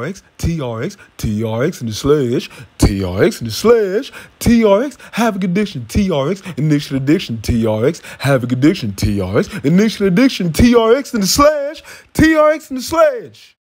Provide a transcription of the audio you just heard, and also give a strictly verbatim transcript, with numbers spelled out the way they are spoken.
R X, T R X, T R X in the sledge, T R X in the sledge, T R X, having addiction, T R X, initial addiction, T R X, having addiction, T R X, initial addiction, T R X in the sledge, T R X in the sledge.